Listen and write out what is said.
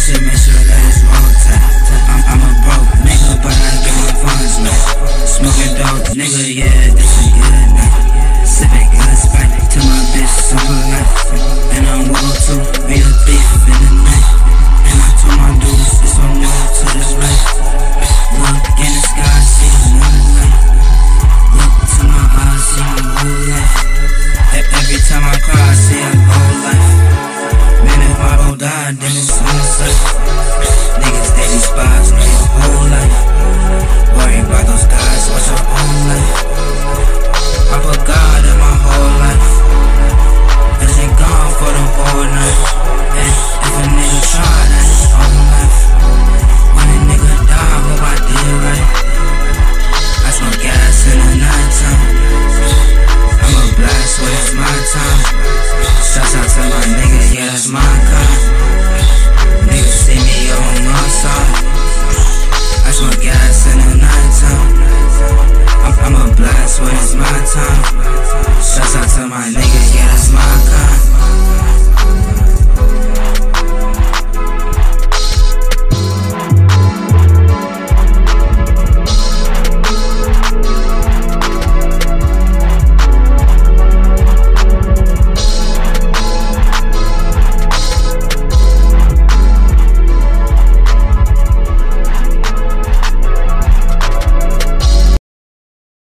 should make sure that it's roll tight. I'm a broke nigga, but I get my funds, man. Smoking dope, nigga, yeah, this a good night. Sipping good Sprite to my bitch super life. And I'm willing to be a thief in the night. And I told my dudes it's on more to this life. Look in the sky, see another light. Look to my eyes, see my whole life. Every time I cry, I see a whole life. Man, if my bro died, then it's homicide. Niggas, they be spies, know your whole life. Worry about those guys, watch your own life. I put God in my whole life. Cause they gone for the whole night. Hey, if a nigga try, that's his own life. When a nigga die, hope I did right. I smoke gas in the nighttime. I'm a blast when it's my time. Shouts out to my nigga, yeah, that's my kind. Niggas see me on my side. I smoke gas in the nighttime. I'm a blast when it's my time. Shouts out to my nigga.